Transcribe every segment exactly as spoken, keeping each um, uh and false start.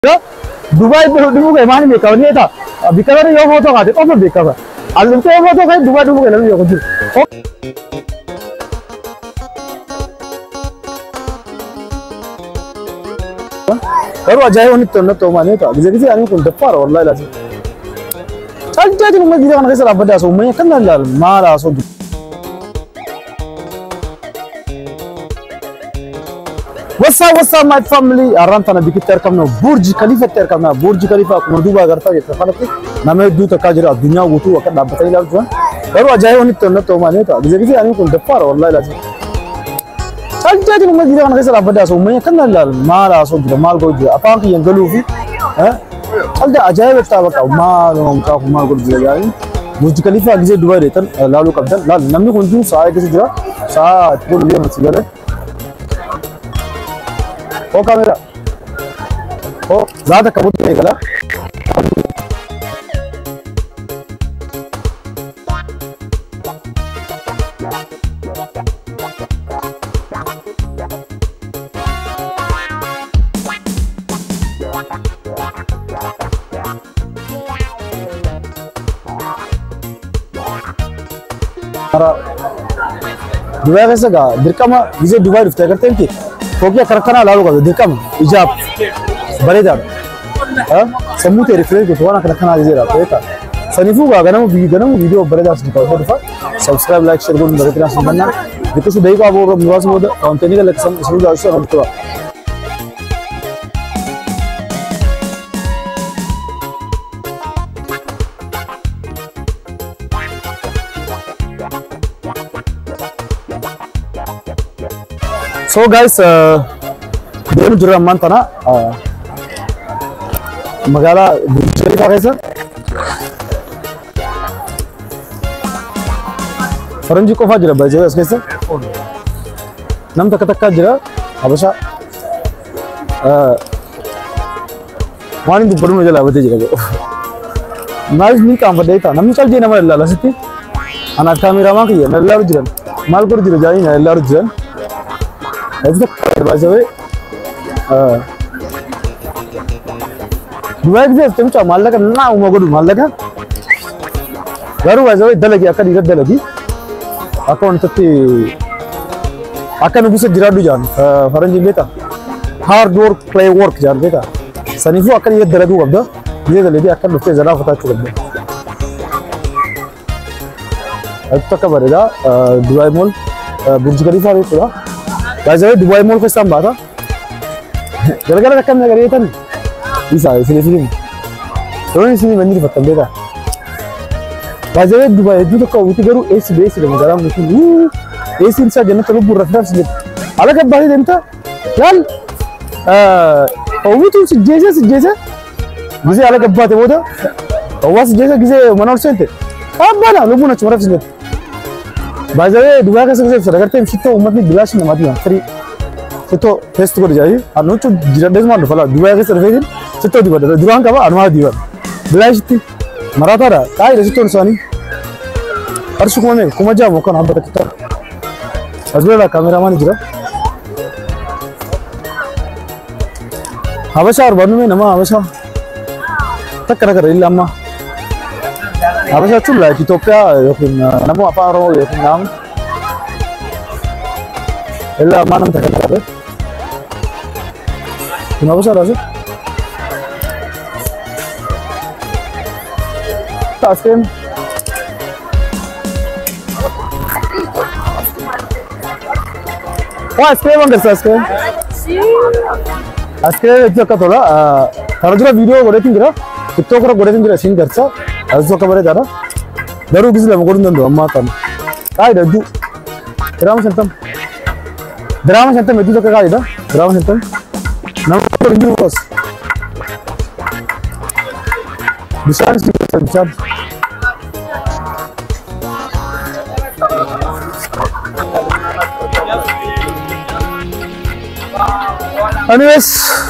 Dubai Dubai के मानी बेकार नहीं था अभी कलर यो फोटो आते तो बेकार है आज तो फोटो कहीं दुबई दुबई के लगे यो कुछ करो अजाय वो नित्य न तो माने तो किसी किसी आने को डप्पा और लाइला चल चल तुम मत दिखाना कैसे लाभ बड़ा सो मैं करना लाल मारा सो What's up, what's up, my family? Aranta na dikit terkamna Burj Khalifa terkamna Burj Khalifa Kurduba garta ye tafalati name du ta kajra dunya wutu wa kada batay la juan karo ajaye oni to na to mane to gize gize ani ko dafar wallahi la chal jadi mo gira na kesa abada so me kana la mala so gira mal go gira apa ki yangalu fi ha chal da ajaye ta bata mal ka mal go gira yani Burj Khalifa gize Dubai retan lalu kabdan la namni kunju sa gize gira sa ko liye masigale ओ camera ओ ज़्यादा कबूतर निकला दुबई कैसे गा दिक्कत में visit Dubai rift करते हैं कि ओके करकना लालो का दिक्कम इजाब बड़े दार हां समूते रिफ्रेश को थोड़ा करकना दे रहा है का सनीफू का गनम वीडियो वीडियो बड़े दार से दिखाओ तो सब्सक्राइब लाइक शेयर करो बड़े क्लास बनना बिकॉज़ दे का वो निवास मोड कंटेंट का लक्ष्य शुरू जाओ से हम तो So guys, देर जुरा मन तना मगाला बुर्ज खलीफा कैसा फरंजी कोफा जरा बजे उसके से नम तक तक का जरा अबशा वाणी तो बड़ू मजा लावते जरा नाइस नहीं काम बदे था नम चल जे नमर लाला सती अना कैमरा मा की नल्ला रुजन माल कर जरा जाई ना नल्ला रुजन ऐसे बाजू है दुबई के जैसे तुम माल लगा ना उमगोड़ माल लगा गारू बाजू है दलगी अकर इधर दलगी अकाउंट तत्ती अकर नुबुसे जिराडू जान फरंजी बेटा हार्ड वर्क प्ले वर्क जान बेटा सनीफू अकर इधर दलगी वब्दा ये दलगी अकर नुबुसे जरा फटा चुका अब तक का बरेगा दुबई मॉल बुर्ज खलीफा है पूरा बाजू दुबई मॉल के सामने था जलगला रकम में करिए तन इसा इसलिए फिल्म तो इसलिए मंदिर पत्तम बेटा बाजू दुबई दु तो कौती करू एसी बेसी में जरा मुझे एसी इंसा जन्नत तो पूरा रखता है अलग अब बाहर देता चल अ वो तो जैसे जैसे मुझे अलग अब बात है वो तो वो जैसे किसे मनोर से थे अब बाला लोगों ने चुरा फिर बाजू दुबई का सबसे सर करते हैं तो उम्मत में बिलाश न माती फ्री तो टेस्ट कर जाए और नो तो जिराडेस मार फला दुबई के सर्विस तो दिबा दुरान का अनुमा दिबा बिलाश थी मराठा रा काय रे तो सानी अर्शु कोने कुमजा मोकन हम बता अजबेला कैमरामैन जिरा हवशा और बनु में नमा हवशा तक कर कर इल्ला अम्मा हवशा चुला इथियोपिया यकिन नमो अपारो यकिन नाम इल्ला मानम तक Kenapa sih rasanya? Tasken. Wah, asken mana tasken? Asken itu apa tola? Kalau juga video gue liatin kira, TikTok orang gue liatin kira sing kerja, asal kabarnya cara. Baru kisah mau kurang dulu, amma tan. Kaya dah du. Drama sentam. Drama sentam itu juga kaya dah. Drama sentam. Nama rindu bos. Besar sih besar. Anyways,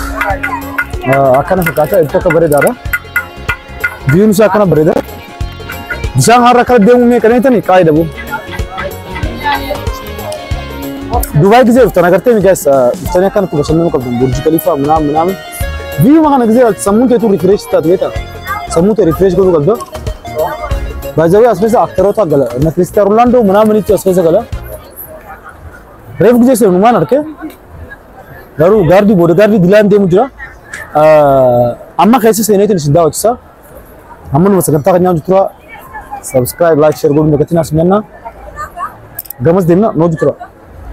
akan aku kata itu kabar darah. View nusa akan berada. Bisa harap kalau dia umumnya kerana itu nih kaya dah bu. Dubai की जरूरत ना करते हैं गैस इतने का तो पसंद है बुर्ज खलीफा मनाम मनाम فيديو ما كان كذا سموته تو ريفريش تاعته سموته ريفريش كله قلبه باجوا اسمه اكتر था गला ना क्रिस्टियानो रोनाल्डो मना मनी तो اسمه गला रेफ जैसे नुमान अरके गारू गार्डी बोर्ड गार्डी दिलान दे मुझे अम्मा कैसे से नहीं थी निश्चित दावत सा हमन वैसे करता करना जो थोड़ा सब्सक्राइब लाइक शेयर करूँ मैं कितना सुनना गमस देना नो जो थोड़ा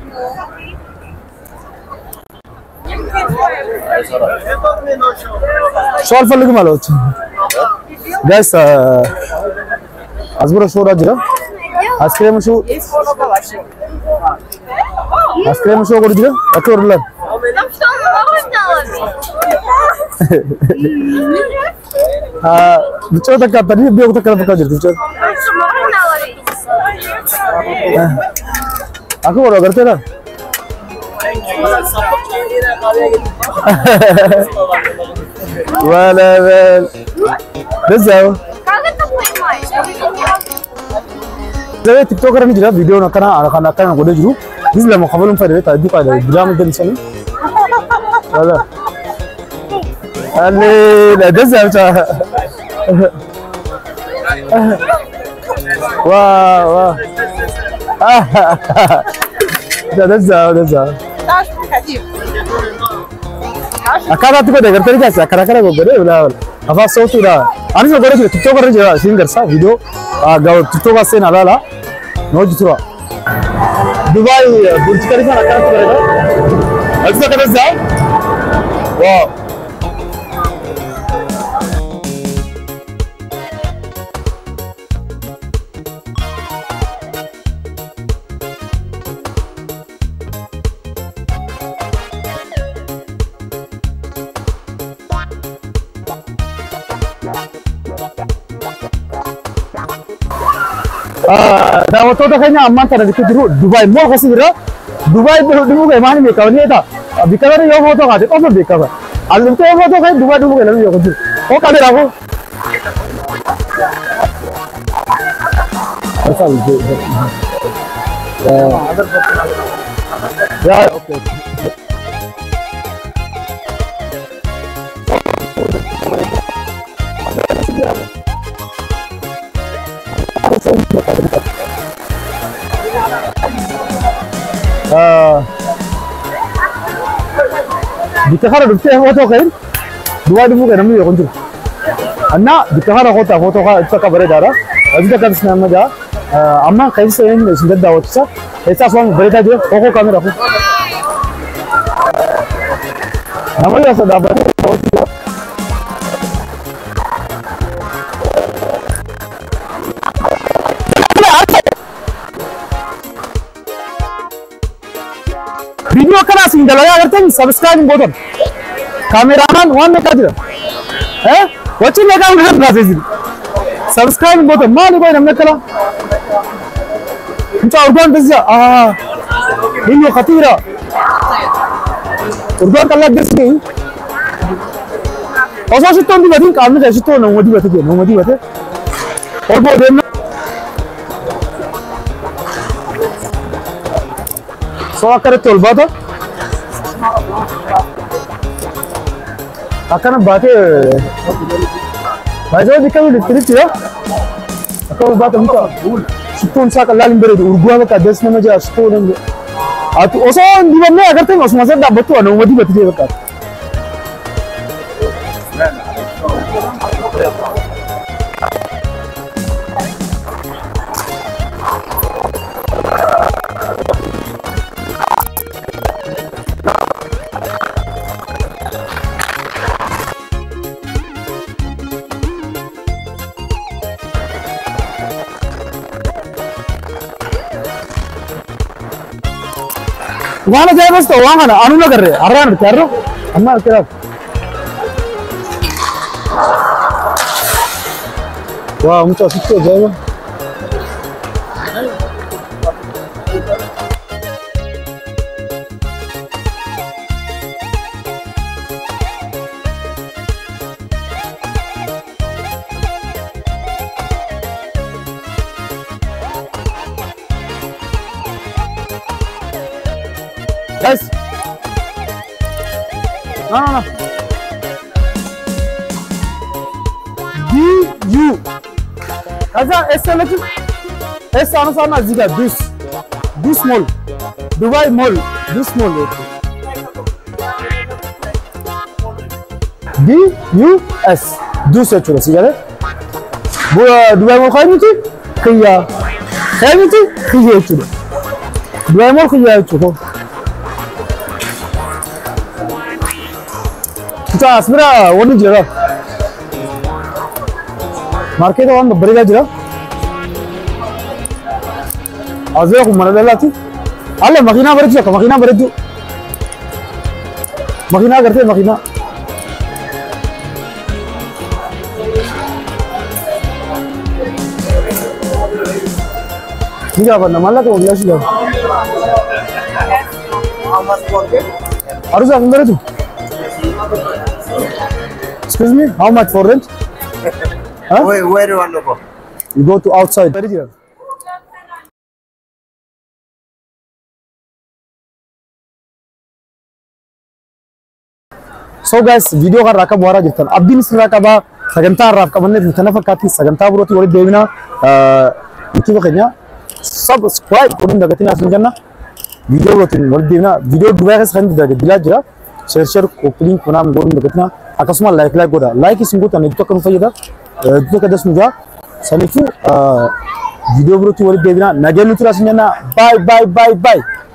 शॉल फल लगे मालो guys azbura show rajra askrim show askrim show kodidira akorla ah bicho takka tani biyo takka pakka jirtu bicho aku bola karte na wala wal bezao Jadi TikToker ni juga video nak kena anak anak yang kode juru, ini lama kawan lupa deh tadi pada drama dan sini. Ada, ale, ada siapa? Wah wah, ah, ada siapa ada siapa? Akara tu kode kerja ni sih, akara akara kode ulah ulah. Apa soal tu dah? Ani sekarang juga TikToker ni juga singer sah video, agak TikToker sen ada lah. नोज थ्रो Dubai Burj Khalifa रखा करेगा ऐसा कर जाओ वाह dah waktu tu kayaknya aman karena itu dulu Dubai mau kasih kira Dubai dulu dulu kayak mana mereka ni ada bicara ni yang foto ada apa bicara alam tu yang foto kayak Dubai dulu kayak ni yang tu oh kali aku asal tu ya oke Dikahara dukte foto kain dua dulu kan namanya kontur anak dikahara foto foto ka itu kabar dara abis itu kan senang aja amma kain sen sudah dah waktu sa itu semua berita dia foto kamera aku namanya sudah berita video kan asing dah lagi agar teng subscribe button kameraman one में कर दिया हैं watching में काम कर रहा है subscribe button मालूम कोई नमने कला इंचा उर्दून दस जा आह ini खतीरा उर्दून कल्ला दस नहीं औसा शितो नहीं बती काम में जैसे तो नौमती बते क्या नौमती बते और वो देना soal करे तो उल्बा था akan baate bazo dikau dikrit ya akau baate muka sipun sa kalal imbere urgua ka desna me ja stone atu oso dibanne agar te mas mas da batu anu modi batu je ka Mana saya mas tahu mana anu nak kerja, aran kerja, amma kerja. Wah, muncul situ jauh. Guys, no no no. U. Kaza S lagi. S ana sana ziga dus. Dus mall. Dubai Mall. Dus mall itu. D U S. Dus ya coba sih jadi. Bu Dubai Mall kayak gitu? Kayak kayak gitu? Kayak itu. Dubai Mall kayak itu. Kita sebenarnya wani jera. Market orang berbeda jera. Azra aku mana dah tu? Allah makina berju, makina berju. Makina kerja makina. Ini apa nama tu? Biasa juga. Harus aku berju. Excuse me, how much for rent? Huh? Where, where do you want to go? You go to outside. Very dear. So guys, video kan rakab wara jirtan. Abdin rakaba sagantar rakab manne mutanafa kati sagantar buroti wali devina YouTube kenya subscribe kurun dagatina sunjanna video buroti wali devina video dua kali sekarang dagat dilajra share share kopling kunam kurun dagatina akasuma like like goda like isingu tan itu kan fayda itu kada sunja sanifu video buroti wali devina nagelu tura sunjanna bye bye bye bye